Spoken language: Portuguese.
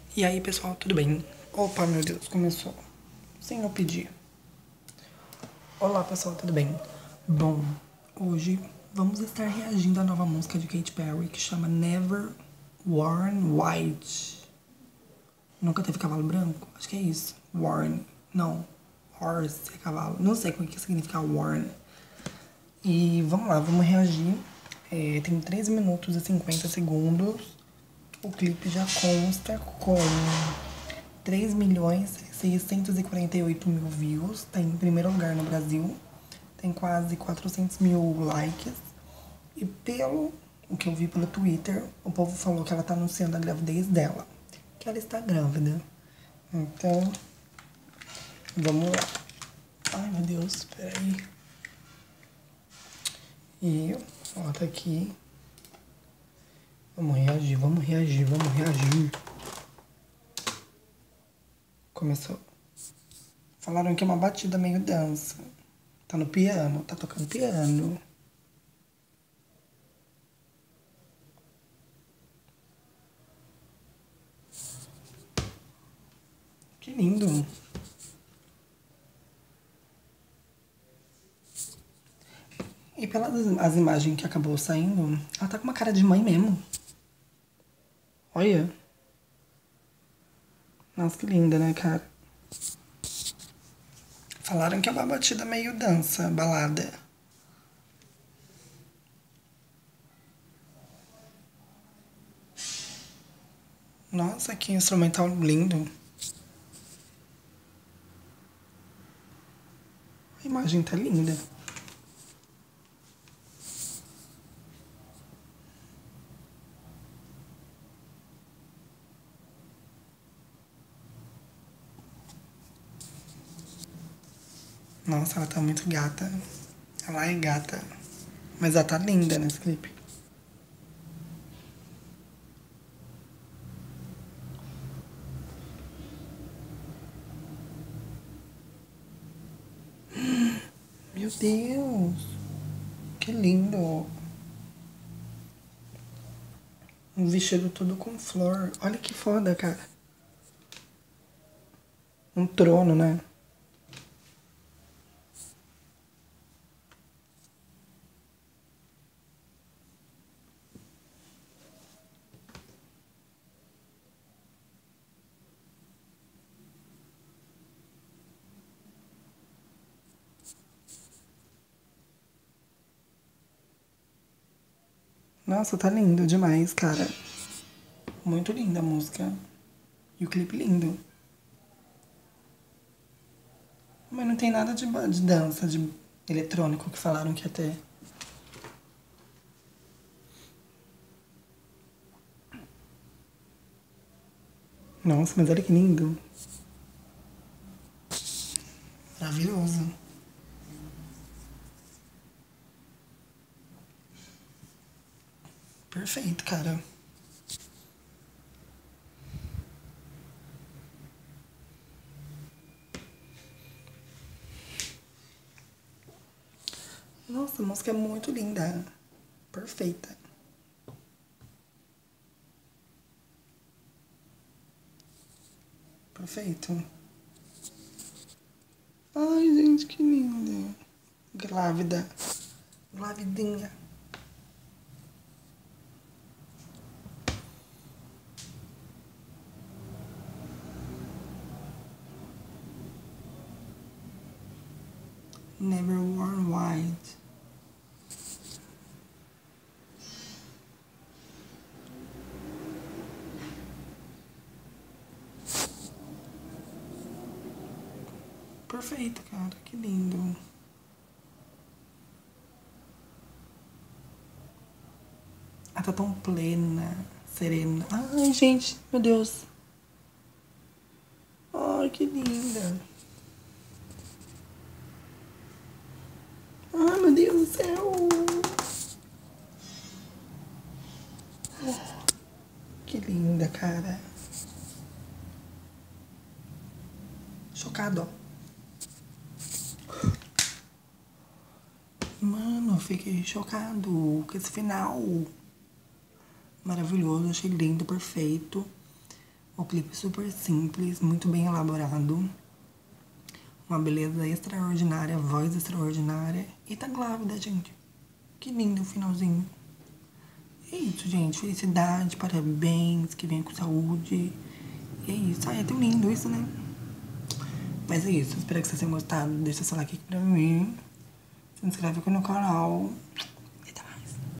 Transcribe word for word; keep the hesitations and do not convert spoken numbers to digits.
E aí, pessoal, tudo bem? Opa, meu Deus, começou sem eu pedir. Olá, pessoal, tudo bem? Bom, hoje vamos estar reagindo à nova música de Katy Perry que chama Never Worn White. Nunca teve cavalo branco? Acho que é isso. Worn. Não. Horse é cavalo. Não sei o que significa worn. E vamos lá, vamos reagir. É, tem três minutos e cinquenta segundos. O clipe já consta com três milhões seiscentos e quarenta e oito mil views. Tá em primeiro lugar no Brasil. Tem quase quatrocentos mil likes. E pelo o que eu vi pelo Twitter, o povo falou que ela tá anunciando a gravidez dela. Que ela está grávida. Então, vamos lá. Ai, meu Deus, peraí. E, ó, tá aqui. Vamos reagir, vamos reagir, vamos reagir. Começou. Falaram que é uma batida meio dança. Tá no piano, tá tocando piano. Que lindo. E pelas as imagens que acabou saindo, ela tá com uma cara de mãe mesmo. Olha. Nossa, que linda, né, cara? Falaram que é uma batida meio dança, balada. Nossa, que instrumental lindo. A imagem tá linda. Nossa, ela tá muito gata. Ela é gata. Mas ela tá linda nesse clipe. Meu Deus. Que lindo. Um vestido todo com flor. Olha que foda, cara. Um trono, né? Nossa, tá lindo demais, cara. Muito linda a música. E o clipe lindo. Mas não tem nada de, de dança, de eletrônico que falaram que ia ter. Nossa, mas olha que lindo. Maravilhoso. Perfeito, cara. Nossa, a música é muito linda. Perfeita. Perfeito. Ai, gente, que linda. Grávida. Gravidinha. Never worn white. Perfeito, cara. Que lindo. Ela tá tão plena, serena. Ai, gente, meu Deus. Ai, que linda. Ai, meu Deus do céu. Que linda, cara. Chocado, ó. Mano, eu fiquei chocado com esse final. Maravilhoso, achei lindo, perfeito. O clipe super simples, muito bem elaborado. Uma beleza extraordinária, voz extraordinária. E tá grávida, gente. Que lindo o finalzinho. É isso, gente. Felicidade, parabéns, que venha com saúde. E é isso. Ai, é tão lindo isso, né? Mas é isso. Espero que vocês tenham gostado. Deixa seu like aqui pra mim. Se inscreve aqui no canal.